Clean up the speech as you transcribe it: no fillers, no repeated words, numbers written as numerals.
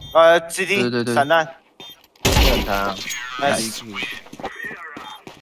CT 对对对， 散弹， 很弹啊。 nice。